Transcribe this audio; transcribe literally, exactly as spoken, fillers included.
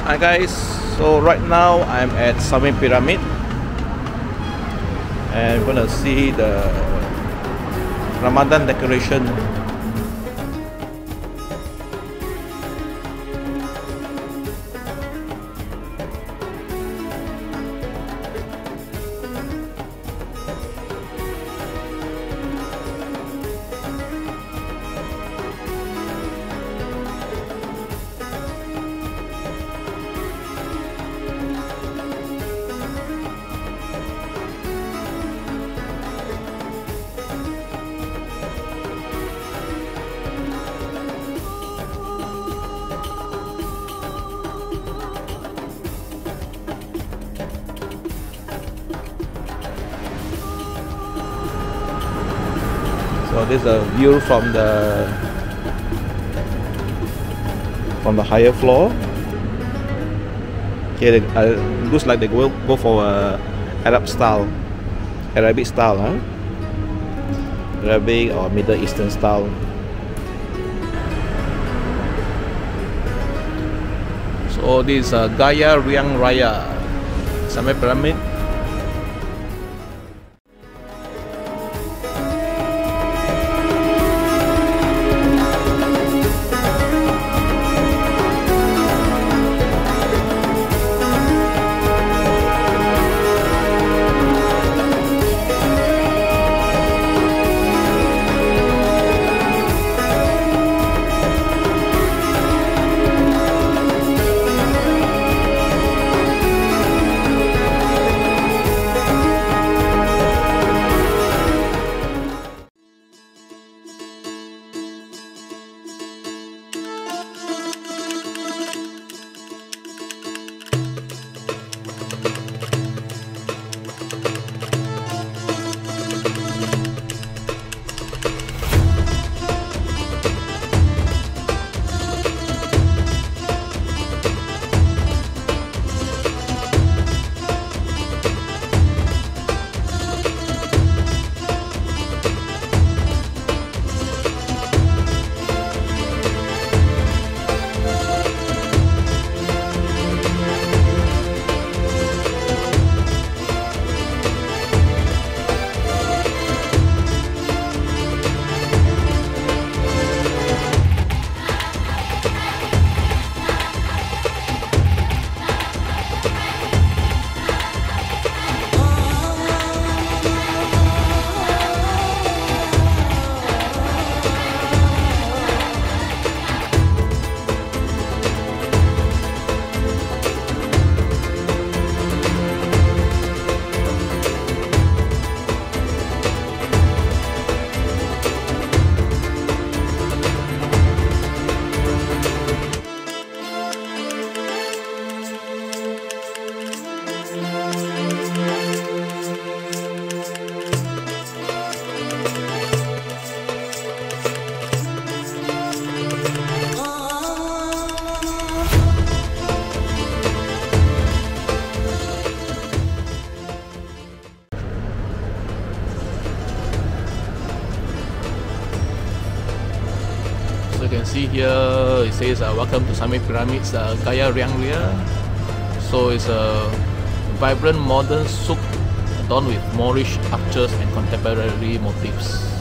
Hi guys, so right now I'm at Sunway Pyramid and we're gonna see the Ramadan decoration. So this is a view from the from the higher floor. Okay, it uh, looks like they will go for a Arab style, Arabic style, huh? Arabic or Middle Eastern style. So this is uh, Gaya Riang Raya, Sunway Pyramid. You can see here it says uh, welcome to Sunway Pyramid's uh, Gaya Riang Raya. So it's a vibrant modern souk adorned with Moorish arches and contemporary motifs.